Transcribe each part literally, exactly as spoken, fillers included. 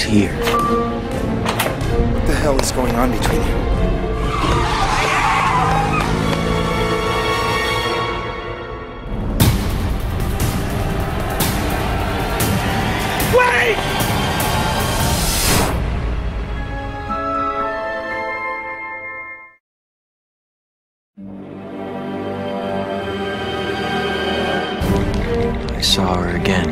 here. What the hell is going on between you? Wait! I saw her again.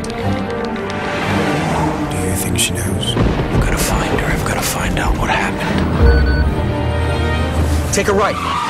Do you think she knows? I've got to find her. I've got to find out what happened. Take a right.